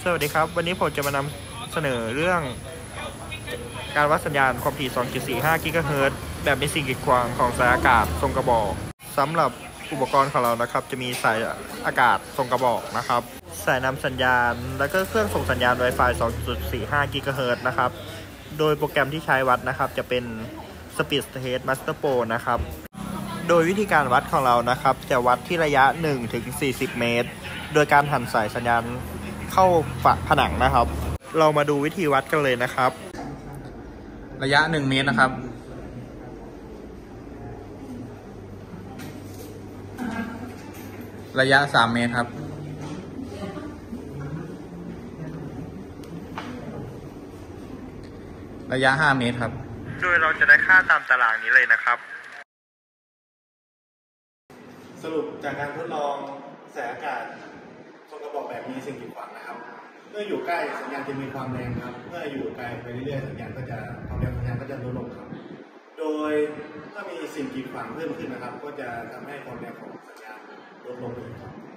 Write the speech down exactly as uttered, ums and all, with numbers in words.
สวัสดีครับวันนี้ผมจะมานำเสนอเรื่องการวัดสัญญาณความถี่ สองจุดสี่ห้า กิกะเฮิรตซ์แบบไม่สิ่งกีดขวางของสายอากาศทรงกระบอกสำหรับอุปกรณ์ของเรานะครับจะมีสายอากาศทรงกระบอกนะครับสายนำสัญญาณแล้วก็เครื่องส่งสัญญาณ Wi-Fi สองจุดสี่ห้า กิกะเฮิรตซ์นะครับโดยโปรแกรมที่ใช้วัดนะครับจะเป็น Speed Test Master Pro นะครับโดยวิธีการวัดของเรานะครับจะวัดที่ระยะ หนึ่งถึงสี่สิบ เมตรโดยการหันสายสัญญาณเข้าฝาผนังนะครับเรามาดูวิธีวัดกันเลยนะครับระยะหนึ่งเมตรนะครับระยะสามเมตรครับระยะห้าเมตรครับโดยเราจะได้ค่าตามตารางนี้เลยนะครับสรุปจากการทดลองสายอากาศทรงกระบอกแบบมีสิ่งกีดขวางนะครับเมื่ออยู่ใกล้สัญญาณจะมีความแรงครับเมื่ออยู่ไกลไปเรื่อยๆสัญญาณก็จะความแรงสัญญาณก็จะลดลงครับโดยเมื่อมีสิ่งกีดขวางเพิ่มขึ้นนะครับก็จะทำให้ความแรงของสัญญาณลดลงเลยครับ